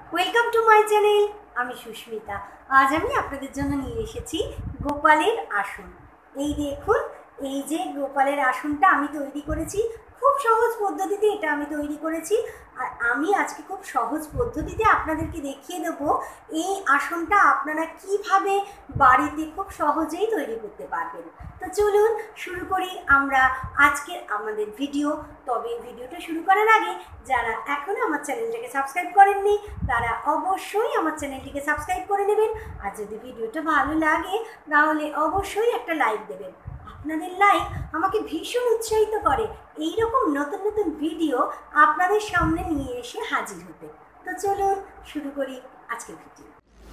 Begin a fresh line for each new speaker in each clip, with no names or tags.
Welcome to my channel. আমি সুস্মিতা। আজ আমি আপনাদের জন্য নিয়ে এসেছি গোপালের আসন। এই দেখুন, এই যে গোপালের আসনটা আমি তৈরি করেছি, খুব সহজ পদ্ধতিতে এটা আমি তৈরি করেছি। আর আমি আজকে খুব সহজ পদ্ধতিতে আপনাদেরকে দেখিয়ে দেবো এই আসনটা আপনারা কিভাবে বাড়িতে খুব সহজেই তৈরি করতে পারবেন। তো চলুন শুরু করি আমরা আজকের আমাদের ভিডিও। তবে ভিডিওটা শুরু করার আগে যারা এখনও আমার চ্যানেলটাকে সাবস্ক্রাইব করেননি তারা অবশ্যই আমার চ্যানেলটিকে সাবস্ক্রাইব করে নেবেন। আর যদি ভিডিওটা ভালো লাগে তাহলে অবশ্যই একটা লাইক দেবেন। আপনাদের লাইক আমাকে ভীষণ উৎসাহিত করে এই রকম নতুন নতুন ভিডিও আপনাদের সামনে নিয়ে এসে হাজির হতে। তো চলুন শুরু করি আজকের ভিডিও।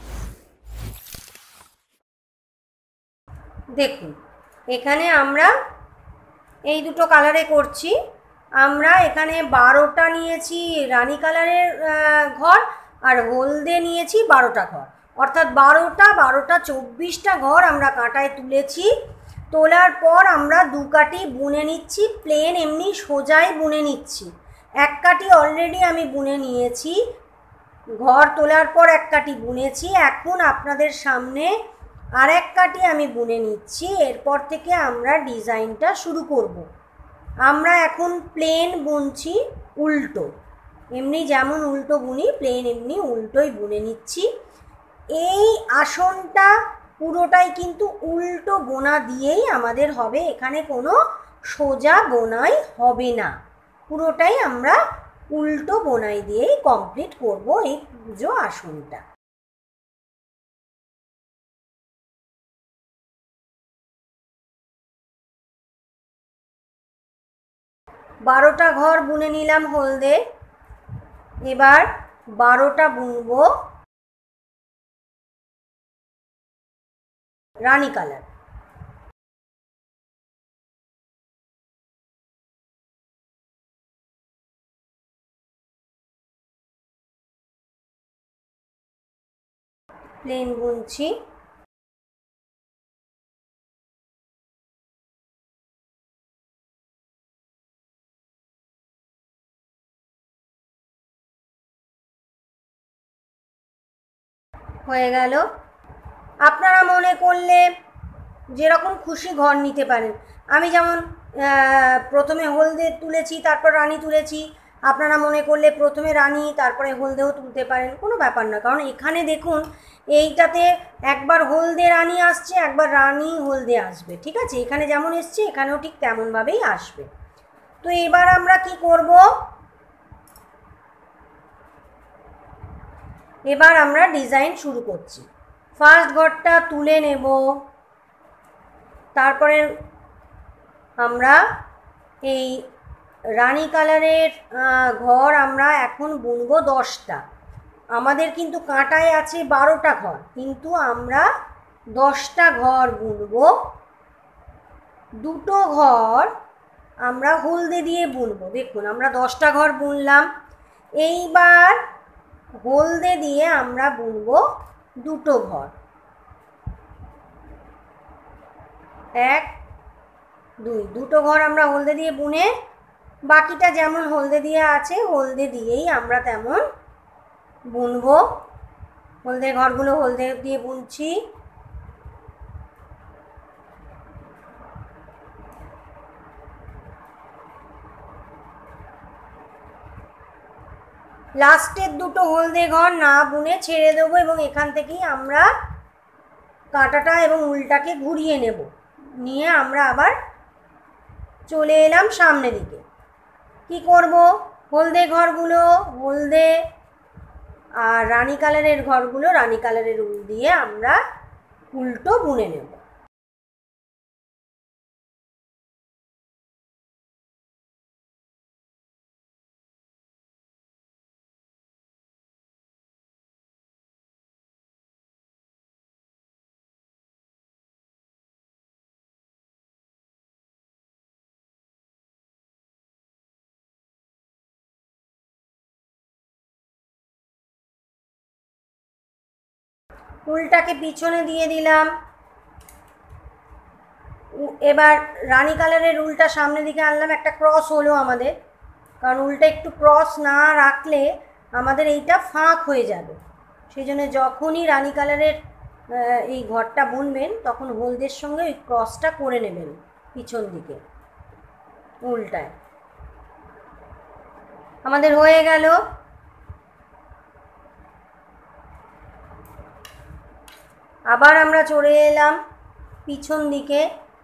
দেখুন, এখানে আমরা এই দুটো কালারে করছি। আমরা এখানে 12টা নিয়েছি রানী কালারের ঘর, আর হলদে নিয়েছি 12টা ঘর, অর্থাৎ 12টা 24টা ঘর আমরা কাঁটায় তুলেছি। তোলার পর আমরা 2 কাঠি বুনে নিচ্ছি, প্লেন এমনি সোজাই বুনে নিচ্ছি। 1 কাঠি অলরেডি আমি বুনে নিয়েছি, ঘর তোলার পর 1 কাঠি বুনেছি। এখন আপনাদের সামনে আর 1 কাঠি আমি বুনে নিচ্ছি। এরপর থেকে আমরা ডিজাইনটা শুরু করব। আমরা এখন প্লেন বুনছি উল্টো, এমনি যেমন উল্টো বুনি প্লেন এমনি উল্টোই বুনে নিচ্ছি। এই আসনটা পুরোটাই কিন্তু উল্টো বোনা দিয়েই আমাদের হবে, এখানে কোনো সোজা বোনাই হবে না, পুরোটাই আমরা উল্টো বোনাই দিয়েই কমপ্লিট করব এই পুজো আসনটা। বারোটা ঘর বুনে নিলাম হলদে, এবার 12টা বুনবো রানী কালার। প্লেন বুনছি, হয়ে গেল। আপনারা মনে করলে যেরকম খুশি ঘর নিতে পারেন। আমি যেমন প্রথমে হলদে তুলেছি, তারপর রানী তুলেছি। আপনারা মনে করলে প্রথমে রানী তারপরে হলদেও তুলতে পারেন, কোনো ব্যাপার না। কারণ এখানে দেখুন, এইটাতে একবার হলদে রানী আসছে, একবার রানী হলদে আসবে, ঠিক আছে? এখানে যেমন এসছে এখানেও ঠিক তেমনভাবেই আসবে। তো এবার আমরা কি করব, এবার আমরা ডিজাইন শুরু করছি। ফার্স্ট ঘরটা তুলে নেব, তারপরে আমরা এই রানী কালারের ঘর আমরা এখন বুনবো 10টা। আমাদের কিন্তু কাঁটায় আছে 12টা ঘর, কিন্তু আমরা 10টা ঘর বুনবো। 2টো ঘর আমরা হলদে দিয়ে বুনবো। দেখুন, আমরা 10টা ঘর বুনলাম, এইবার হলদে দিয়ে আমরা বুনবো 2টো ঘর। 1 2, 2টো ঘর আমরা হলদে দিয়ে বুনে বাকিটা যেমন হলদে দিয়ে আছে হলদে দিয়েই আমরা তেমন বুনবো। হলদে ঘরগুলো হলদে দিয়ে বুনছি। লাস্টের 2টো হলদে ঘর না বুনে ছেড়ে দেবো এবং এখান থেকেই আমরা কাঁটাটা এবং উল্টাকে ঘুরিয়ে নেব, নিয়ে আমরা আবার চলে এলাম সামনের দিকে। কি করব, হলদে ঘরগুলো হলদে আর রানী কালারের ঘরগুলো রানী কালারের উল দিয়ে আমরা উল্টো বুনে নেব। উলটাকে পিছনে দিয়ে দিলাম। এবার রানী কালারের উলটা সামনের দিকে আনলাম, একটা ক্রস হলো আমাদের, কারণ উলটা একটু ক্রস না রাখলে আমাদের এইটা ফাঁক হয়ে যাবে। সেই জন্য যখনই রানি কালারের এই ঘরটা বুনবেন তখন হলদের সঙ্গে ওই ক্রসটা করে নেবেন পিছন দিকে উল্টায়। আমাদের হয়ে গেল। আবার আমরা চলে এলাম পিছন দিকে।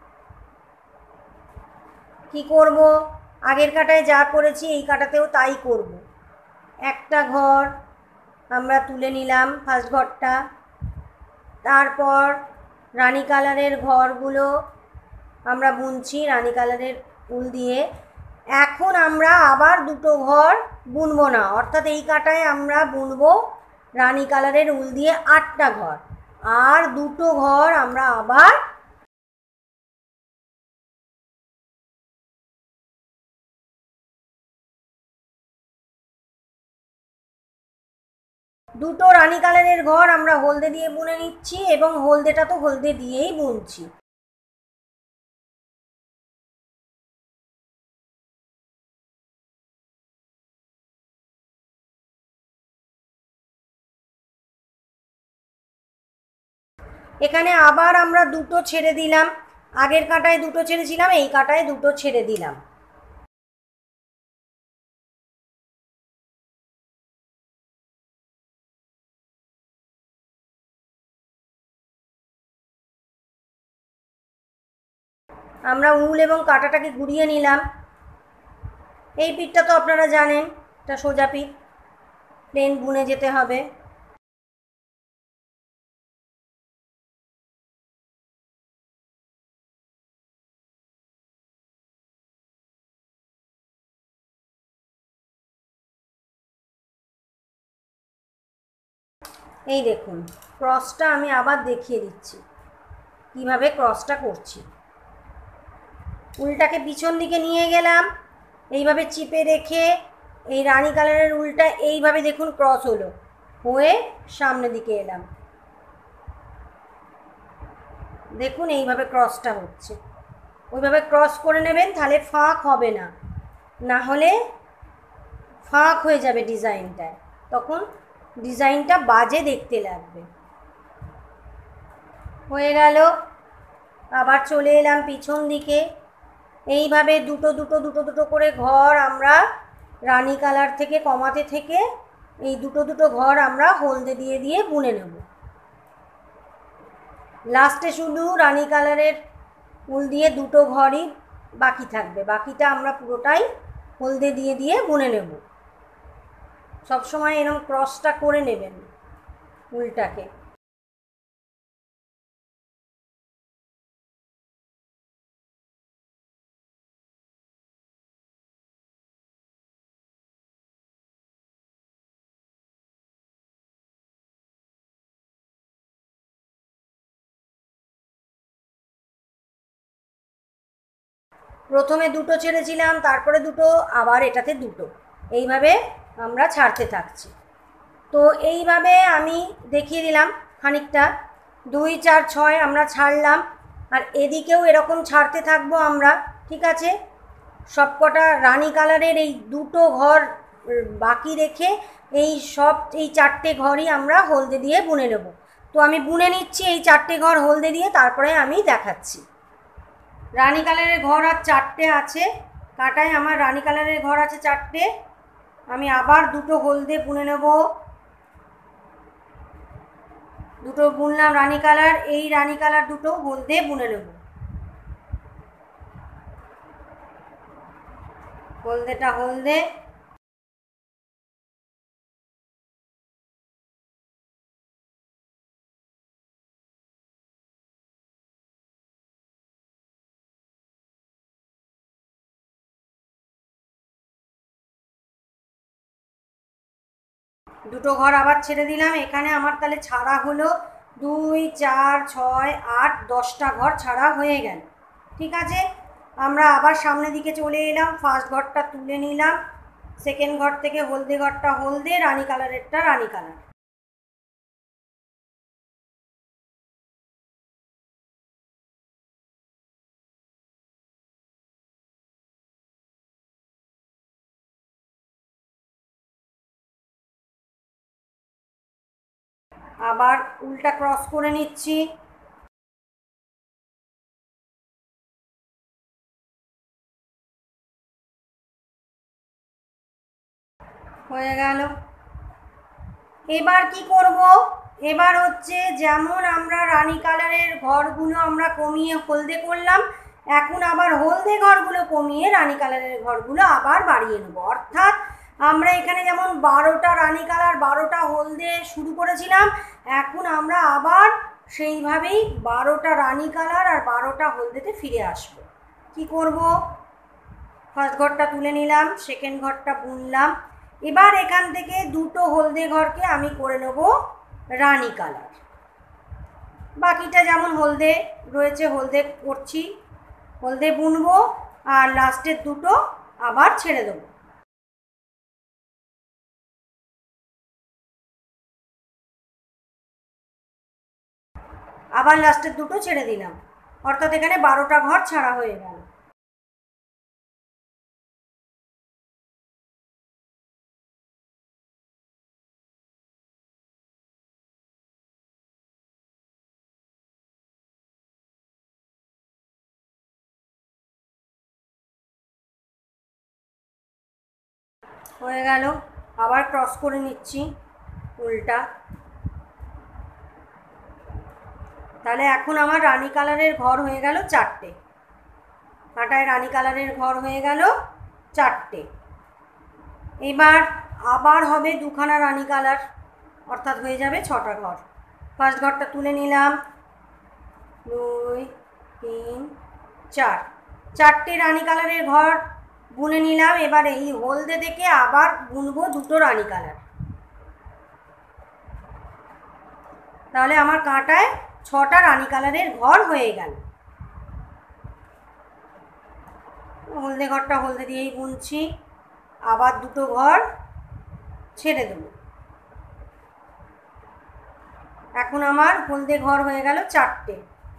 কি করব, আগের কাটায় যা করেছি এই কাটাতেও তাই করব। একটা ঘর আমরা তুলে নিলাম, ফার্স্ট ঘরটা, তারপর রানি কালারের ঘরগুলো আমরা বুনছি রানি কালারের উল দিয়ে। এখন আমরা আবার দুটো ঘর বুনবো না, অর্থাৎ এই কাটায় আমরা বুনবো রানি কালারের উল দিয়ে 8টা ঘর, আর দুটো ঘর আমরা আবার দুটো রানি কালারের ঘর আমরা হলদে দিয়ে বুনে নিচ্ছি, এবং হলদেটা তো হলদে দিয়েই বুনছি। এখানে আবার আমরা দুটো ছেড়ে দিলাম, আগের কাঁটায় দুটো ছেড়েছিলাম, এই কাঁটায় দুটো ছেড়ে দিলাম। আমরা উল এবং কাঁটাটাকে ঘুরিয়ে নিলাম। এই পিঠটা তো আপনারা জানেন, এটা সোজা পিঠ, প্লেন বুনে যেতে হবে। এই দেখুন ক্রসটা আমি আবার দেখিয়ে দিচ্ছি কিভাবে ক্রসটা করছি। উলটাকে পিছন দিকে নিয়ে গেলাম, এইভাবে চিপে রেখে এই রানি কালারের উলটা এইভাবে দেখুন ক্রস হলো, হয়ে সামনের দিকে এলাম। দেখুন এইভাবে ক্রসটা হচ্ছে, ওইভাবে ক্রস করে নেবেন, তাহলে ফাঁক হবে না, না হলে ফাঁক হয়ে যাবে ডিজাইনটায়, তখন ডিজাইনটা বাজে দেখতে লাগবে। হয়ে গেল। আবার চলে এলাম পিছন দিকে। এইভাবে দুটো দুটো দুটো দুটো করে ঘর আমরা রানি কালার থেকে কমাতে থেকে এই দুটো দুটো ঘর আমরা হলদে দিয়ে দিয়ে বুনে নেব। লাস্টে শুধু রানি কালারের উল দিয়ে দুটো ঘরই বাকি থাকবে, বাকিটা আমরা পুরোটাই হলদে দিয়ে দিয়ে বুনে নেব। সবসময় এরকম ক্রসটা করে নেবেন উলটাকে। প্রথমে দুটো ছেড়েছিলাম, তারপরে দুটো, আবার এটাতে দুটো, এইভাবে আমরা ছাড়তে থাকছি। তো এইভাবে আমি দেখিয়ে দিলাম খানিকটা, 2 4 6 আমরা ছাড়লাম, আর এদিকেও এরকম ছাড়তে থাকবো আমরা। ঠিক আছে, সবকটা রানি কালারের এই দুটো ঘর বাকি রেখে এই সব এই 4টে ঘরই আমরা হলদে দিয়ে বুনে নেব। তো আমি বুনে নিচ্ছি এই 4টে ঘর হলদে দিয়ে, তারপরে আমি দেখাচ্ছি। রানি কালারের ঘর আর 4টে আছে, কাটায় আমার রানি কালারের ঘর আছে 4টে, আমি আবার দুটো হলদে বুনে নেব। দুটো বুনলাম রানি কালার, এই রানি কালার দুটো হলদে বুনে নেব। হলদেটা হলদে, দুটো ঘর আবার ছেড়ে দিলাম। এখানে আমার তাহলে ছাড়া হলো 2 4 6 8 10টা ঘর ছাড়া হয়ে গেল। ঠিক আছে, আমরা আবার সামনের দিকে চলে এলাম, ফার্স্ট ঘরটা তুলে নিলাম, সেকেন্ড ঘর থেকে হলদে ঘরটা হলদে, রানি কালারেরটা রানি কালার। আবার উল্টা ক্রস করে নিচ্ছি। হয়ে গেল। এবার কি করব, এবার হচ্ছে যেমন আমরা রানী কালারের ঘরগুলো আমরা কমিয়ে হলদে করলাম, এখন আবার হলদে ঘরগুলো কমিয়ে রানী কালারের ঘরগুলো আবার বাড়িয়ে নেব। অর্থাৎ আমরা এখানে যেমন 12টা রানী কালার 12টা হলদে শুরু করেছিলাম, এখন আমরা আবার সেইভাবেই 12টা রানী কালার আর 12টা হলদেতে ফিরে আসব। কি করব, ফার্স্ট ঘরটা তুলে নিলাম, সেকেন্ড ঘরটা বুনলাম। এবার এখান থেকে দুটো হলদে ঘরকে আমি করে নেব রানী কালার। বাকিটা যেমন হলদে রয়েছে হলদে করছি, হলদে বুনবো, আর লাস্টের দুটো আবার ছেড়ে দেবো। আবার লাস্টের দুটো ছেড়ে দিলাম, অর্থাৎ এখানে 12টা ঘর ছাড়া হয়ে গেল। হয়ে গেল। আবার ক্রস করে নিচ্ছি উল্টা। তাহলে এখন আমার রানী কালারের ঘর হয়ে গেল 4টে, কাঁটায় রানী কালারের ঘর হয়ে গেল 4টে। এবার আবার হবে দুখানা রানী কালার, অর্থাৎ হয়ে যাবে 6টা ঘর। ফার্স্ট ঘরটা তুলে নিলাম, 2 3 4, 4টে রানী কালারের ঘর বুনে নিলাম। এবার এই হলদে থেকে আবার বুনবো দুটো রানী কালার, তাহলে আমার কাঁটায় 6টা রানী কালারের ঘর হয়ে গেল। হলদে ঘরটা হলদে দিয়েই বুনছি, আবার দুটো ঘর ছেড়ে দেব। এখন আমার হলদে ঘর হয়ে গেল 4টে।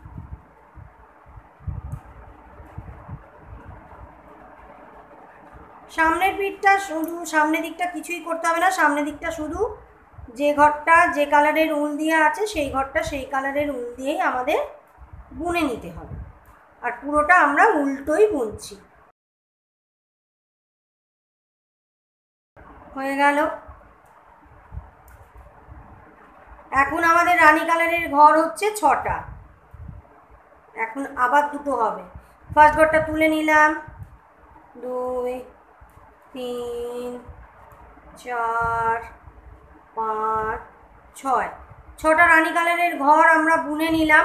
সামনের পিঠটা শুধু, সামনের দিকটা কিছুই করতে হবে না, সামনের দিকটা শুধু যে ঘরটা যে কালারের উল দিয়ে আছে সেই ঘরটা সেই কালারের উল দিয়েই আমাদের বুনে নিতে হবে, আর পুরোটা আমরা উল্টোই বুনছি। হয়ে গেল। এখন আমাদের রানী কালারের ঘর হচ্ছে 6টা, এখন আবার দুটো হবে। ফার্স্ট ঘরটা তুলে নিলাম, 2 3 4 5 6, 6টা রানী কালারের ঘর আমরা বুনে নিলাম।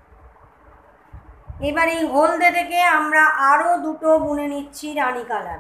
এবার এই হলদে থেকে আমরা আরও দুটো বুনে নিচ্ছি রানী কালার।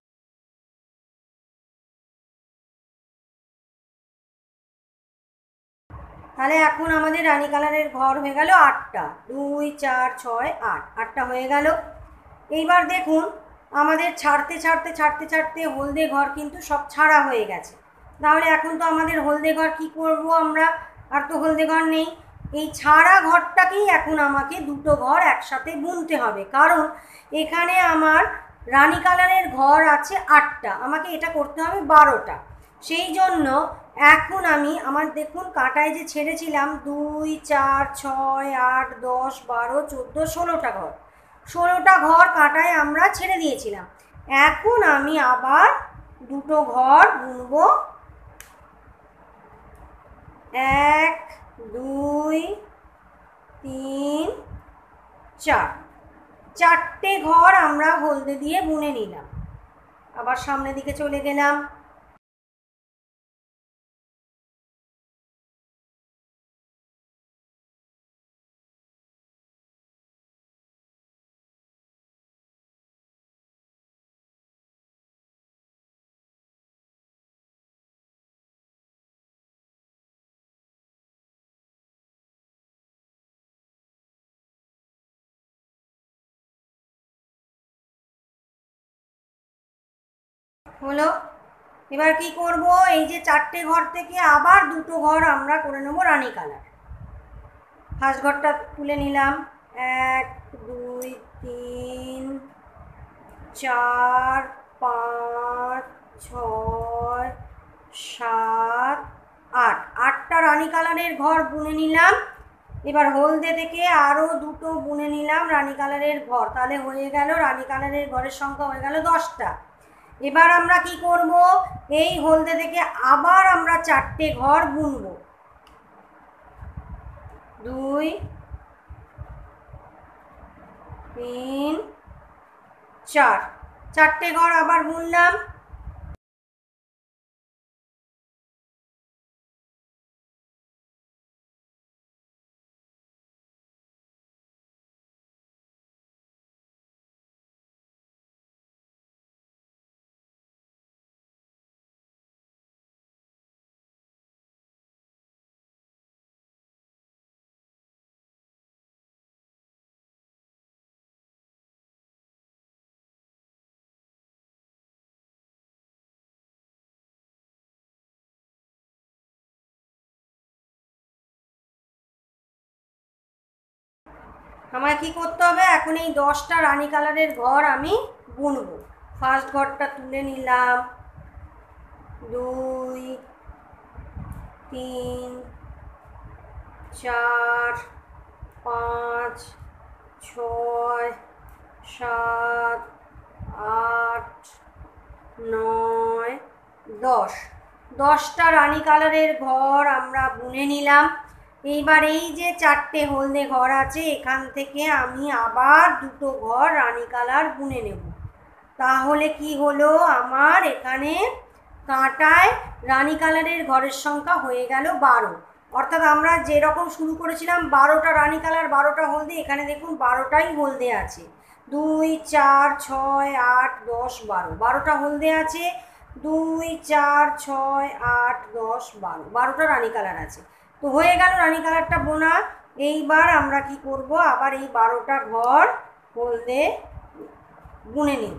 তাহলে এখন আমাদের রানী কালারের ঘর হয়ে গেল 8টা, 2 4 6 8, 8টা হয়ে গেল। এইবার দেখুন আমাদের ছাড়তে ছাড়তে ছাড়তে ছাড়তে হলদে ঘর কিন্তু সব ছাড়া হয়ে গেছে। তাহলে এখন তো আমাদের হলদে ঘর কী করব আমরা, আর তো হলদে ঘর নেই। এই ছাড়া ঘরটাকেই এখন আমাকে দুটো ঘর একসাথে বুনতে হবে, কারণ এখানে আমার রানী কালারের ঘর আছে 8টা, আমাকে এটা করতে হবে 12টা। সেই জন্য এখন আমি আমার দেখুন কাঁটায় যে ছেড়েছিলাম 2 4 6 8 10 12 14 16টা ঘর, 16টা ঘর কাঁটায় আমরা ছেড়ে দিয়েছিলাম। এখন আমি আবার দুটো ঘর বুনবো, 1 2 3 4, 4টে ঘর আমরা হলদে দিয়ে বুনে নিলাম। আবার সামনের দিকে চলে গেলাম, হলো। এবার কি করব, এই যে 4টে ঘর থেকে আবার দুটো ঘর আমরা করে নেব রানী কালার। ফার্স্ট ঘরটা তুলে নিলাম, 1 2 3 4 5 6 7 8, 8টা রানী রানী কালারের ঘর বুনে নিলাম। এবার হলদে থেকে আরও দুটো বুনে নিলাম রানী কালারের ঘর, তাহলে হয়ে গেল রানী কালারের ঘরের সংখ্যা হয়ে গেল 10টা। এবার আমরা কি করব, এই হলদে থেকে আবার আমরা 4টে ঘর বুনব। 2 3 4, 4টে ঘর আবার বুনলাম। আমায় কি করতে হবে, এখন এই 10টা রানী কালারের ঘর আমি বুনবো। ফার্স্ট ঘরটা তুলে নিলাম, 2 3 4 5 6 7 8 9 10, 10টা রানী কালারের ঘর আমরা বুনে নিলাম। এইবার এই যে 4টে হলদে ঘর আছে, এখান থেকে আমি আবার দুটো ঘর রানী কালার বুনে নেব। তাহলে কি হলো, আমার এখানে কাঁটায় রানী কালারের ঘরের সংখ্যা হয়ে গেল 12। অর্থাৎ আমরা যেরকম শুরু করেছিলাম 12টা রানী কালার 12টা হলদে, এখানে দেখুন 12টাই হলদে আছে। 2 4 6 8 10 12, 12টা হলদে আছে। 2 4 6 8 10 12, 12টা রানী কালার আছে। তো হয়ে গেল রানী কালারটা বোনা। এইবার আমরা কি করব, আবার এই 12টা ঘর হলদে বুনে নেব।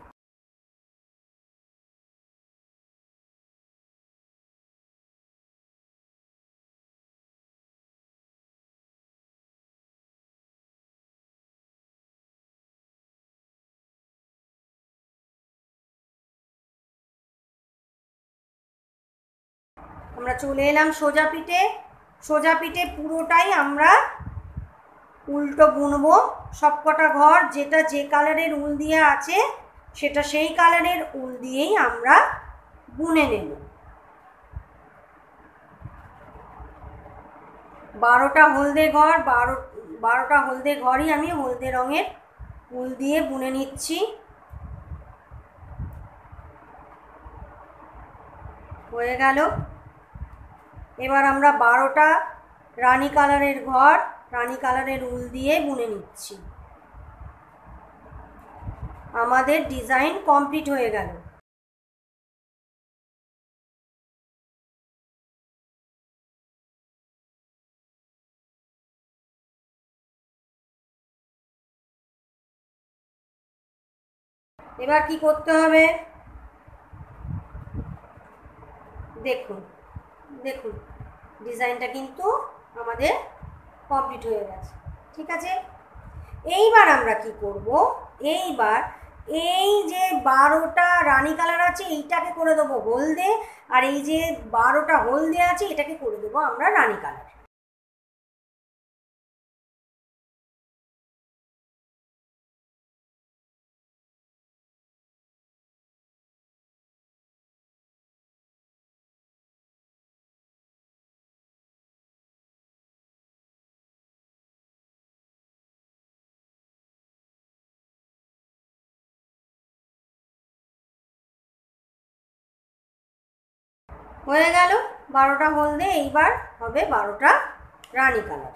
আমরা চলে এলাম সোজা পিঠে। সোজা পিঠে পুরোটাই আমরা উল্টো বুনবো। সবকটা ঘর যেটা যে কালারের উল দিয়ে আছে সেটা সেই কালারের উল দিয়েই আমরা বুনে নেব। 12টা হলদে ঘর, 12টা হলদে ঘরই আমি হলদে রঙের উল দিয়ে বুনে নিচ্ছি। হয়ে গেল। এবার আমরা 12টা রানী কালারের ঘর রানী কালারের উল দিয়ে বুনে নিচ্ছি। আমাদের ডিজাইন কমপ্লিট হয়ে গেল। এবার কি করতে হবে, দেখুন দেখুন ডিজাইনটা কিন্তু আমাদের কমপ্লিট হয়ে গেছে। ঠিক আছে, এইবার আমরা কি করব, এইবার এই যে 12টা রানী কালার আছে এইটাকে করে দেবো হলদে, আর এই যে 12টা হলদে আছে এটাকে করে দেবো আমরা রানী কালার। হয়ে গেল 12টা হলদে, এইবার হবে 12টা রানী কালার।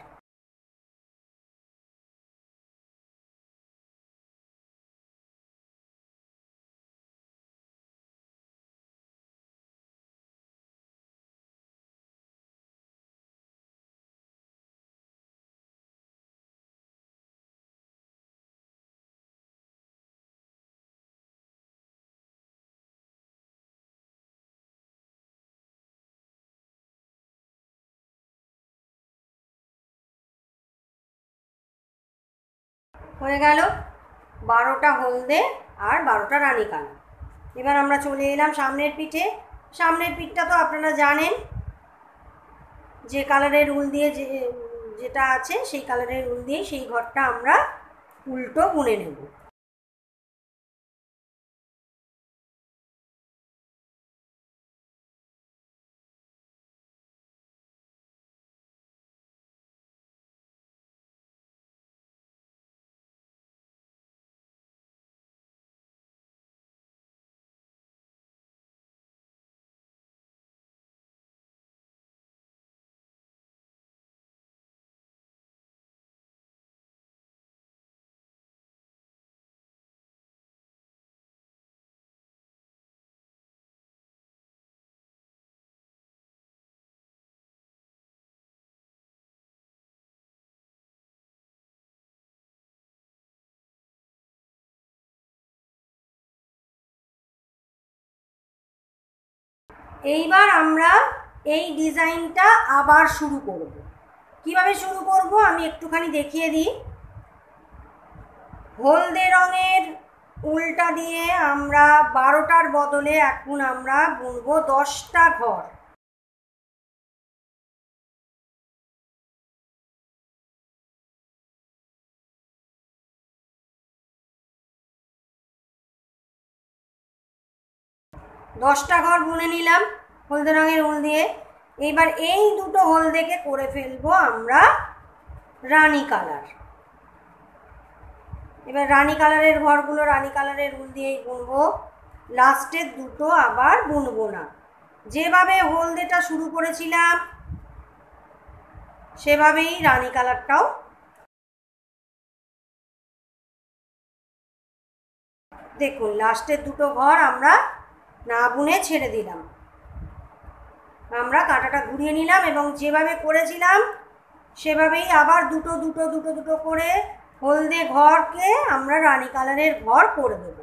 হয়ে গেল 12টা হলদে আর 12টা রানী কালার। এবার আমরা চলে এলাম সামনের পিঠে। সামনের পিঠটা তো আপনারা জানেন যে কালারের উল দিয়ে যেটা আছে সেই কালারের উল দিয়ে সেই ঘরটা আমরা উল্টো বুনে নেব। এইবার আমরা এই ডিজাইনটা আবার শুরু করব। কিভাবে শুরু করব আমি একটুখানি দেখিয়ে দিই। হলদে রঙের উলটা দিয়ে আমরা 12টার বদলে এখন আমরা বুনবো 10টা ঘর। দশটা ঘর বুনে নিলাম হলদে রঙের উল দিয়ে। এইবার এই দুটো হলদেকে করে ফেলবো আমরা রানী কালার। এবার রানী কালারের ঘরগুলো রানী কালারের উল দিয়েই বুনবো, লাস্টের দুটো আবার বুনবো না। যেভাবে হলদেটা শুরু করেছিলাম সেভাবেই রানী কালারটাও। দেখুন লাস্টের দুটো ঘর আমরা না বুনে ছেড়ে দিলাম। আমরা কাঁটাটা ঘুরিয়ে নিলাম এবং যেভাবে করেছিলাম সেভাবেই আবার দুটো দুটো দুটো দুটো করে হলদে ঘরকে আমরা রানী কালারের ঘর করে দেবো।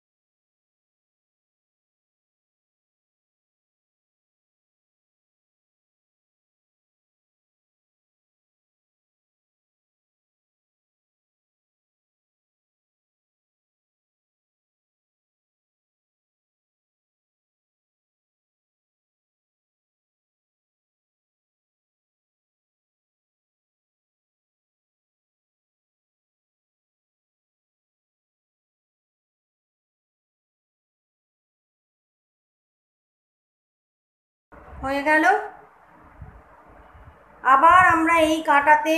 হয়ে গেল। আবার আমরা এই কাঁটাতে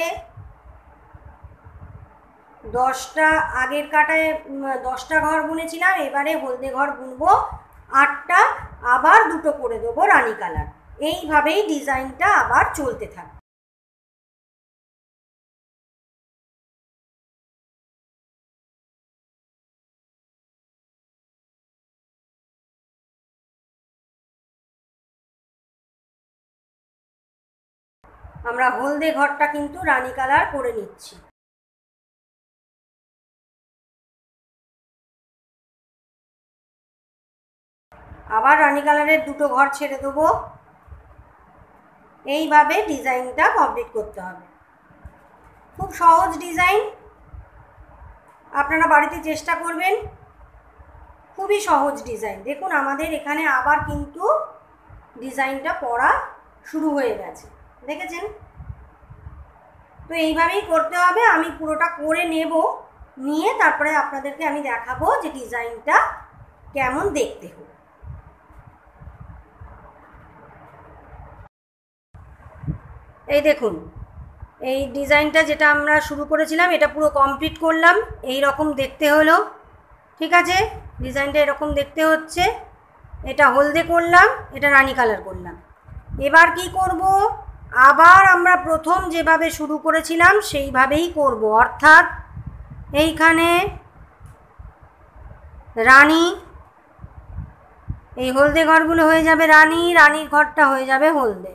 10টা, আগের কাঁটায় 10টা ঘর বুনেছিলাম, এবারে হলদে ঘর বুনবো 8টা, আবার দুটো করে দেবো রানী কালার। এইভাবেই ডিজাইনটা আবার চলতে থাকবে। আমরা হলদে ঘরটা কিন্তু রানী কালার করে নিচ্ছি। আবার রানী কালারের দুটো ঘর ছেড়ে দেবো। এইভাবে ডিজাইনটা কমপ্লিট করতে হবে। খুব সহজ ডিজাইন, আপনারা বাড়িতে চেষ্টা করবেন। খুবই সহজ ডিজাইন। দেখুন আমাদের এখানে আবার কিন্তু ডিজাইনটা পড়া শুরু হয়ে গেছে, দেখেছেন? তো এইভাবেই করতে হবে। আমি পুরোটা করে নেব, নিয়ে তারপরে আপনাদেরকে আমি দেখাবো যে ডিজাইনটা কেমন দেখতে হবে। এই দেখুন এই ডিজাইনটা যেটা আমরা শুরু করেছিলাম এটা পুরো কমপ্লিট করলাম। এই রকম দেখতে হলো, ঠিক আছে? ডিজাইনটা এরকম দেখতে হচ্ছে। এটা হলদে করলাম, এটা রানী কালার করলাম। এবার কি করব, আবার আমরা প্রথম যেভাবে শুরু করেছিলাম সেইভাবেই করব, অর্থাৎ এইখানে রানী, এই হলদে ঘরগুলো হয়ে যাবে রানী, রানীর ঘরটা হয়ে যাবে হলদে।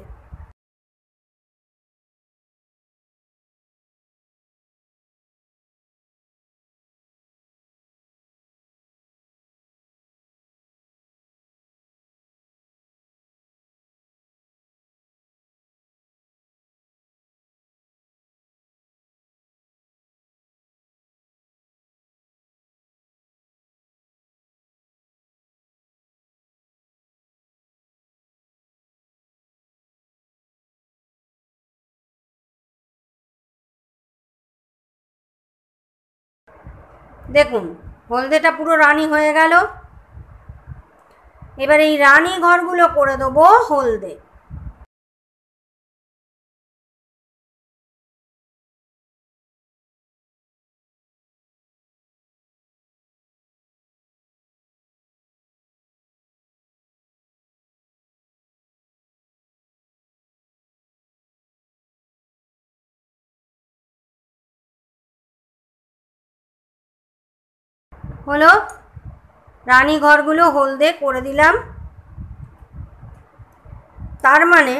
দেখুন হলদেটা পুরো রানী হয়ে গেল। এবার এই রানী ঘরগুলো করে দেবো হলদে। হলো, রানী ঘরগুলো হলদে করে দিলাম। তার মানে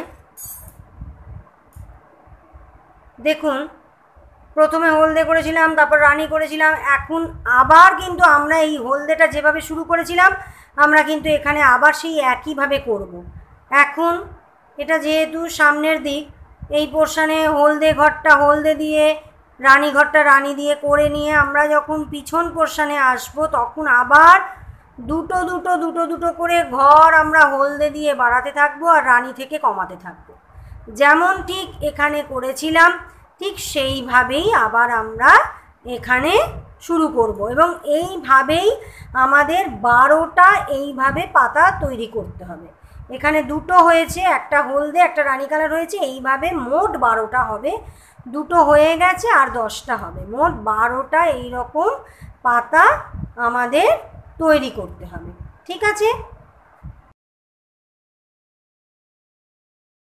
দেখুন প্রথমে হলদে করেছিলাম, তারপর রানী করেছিলাম, এখন আবার কিন্তু আমরা এই হলদেটা যেভাবে শুরু করেছিলাম আমরা কিন্তু এখানে আবার সেই একইভাবে করব। এখন এটা যেহেতু সামনের দিক, এই পোর্শানে হলদে ঘরটা হলদে দিয়ে, রানী ঘরটা রানী দিয়ে করে নিয়ে আমরা যখন পিছন পোর্শানে আসব তখন আবার দুটো দুটো দুটো দুটো করে ঘর আমরা হলদে দিয়ে বাড়াতে থাকবো আর রানী থেকে কমাতে থাকবো। যেমন ঠিক এখানে করেছিলাম ঠিক সেইভাবেই আবার আমরা এখানে শুরু করব এবং এইভাবেই আমাদের 12টা এইভাবে পাতা তৈরি করতে হবে। এখানে দুটো হয়েছে, একটা হলদে একটা রানী কালার হয়েছে, এইভাবে মোট 12টা হবে। দুটো হয়ে গেছে আর 10টা হবে, মোট 12টা এইরকম পাতা আমাদের তৈরি করতে হবে। ঠিক আছে।